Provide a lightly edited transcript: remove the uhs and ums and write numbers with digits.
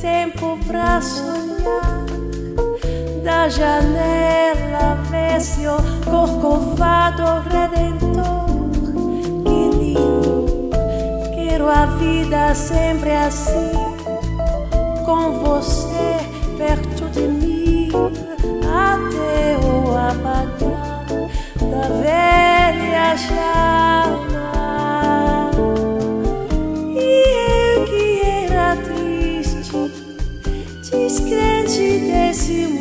tempo pra sonhar. Da janela vê-se o Corcovado Redentor. Que lindo, quero a vida sempre assim, com você perto de mim, até o apagar da velha chama. E eu que era triste, descrente desse